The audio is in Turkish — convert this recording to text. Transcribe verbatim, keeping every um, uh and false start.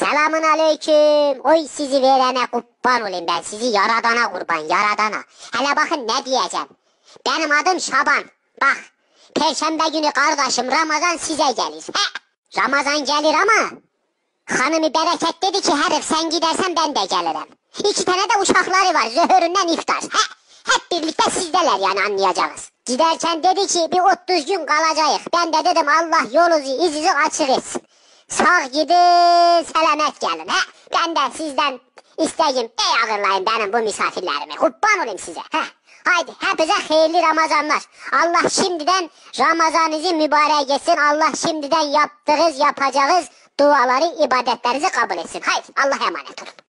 Selamun aleyküm. Oy sizi verene kurban olayım ben. Sizi yaradana kurban, yaradana. Hele bakın ne diyeceğim. Benim adım Şaban. Bak, Perşembe günü kardeşim Ramazan size gelir. He, Ramazan gelir ama hanımı bereket dedi ki herif sen gidersen ben de gelirim. İki tane de uçakları var, zöhüründen iftar. He, hep birlikte sizdeler yani, anlayacağız. Giderken dedi ki bir otuz gün kalacağız. Ben de dedim Allah yolunuzu izizi açık etsin. Sağ gidin, selamet gelin. He, ben de sizden isteyeyim, ey ağırlayın benim bu misafirlerimi. Kurban olayım size. He. Haydi hepinize hayırlı Ramazanlar. Allah şimdiden Ramazanınızı mübarek etsin. Allah şimdiden yaptığınız, yapacağınız duaları, ibadetlerinizi kabul etsin. Haydi Allah'a emanet olun.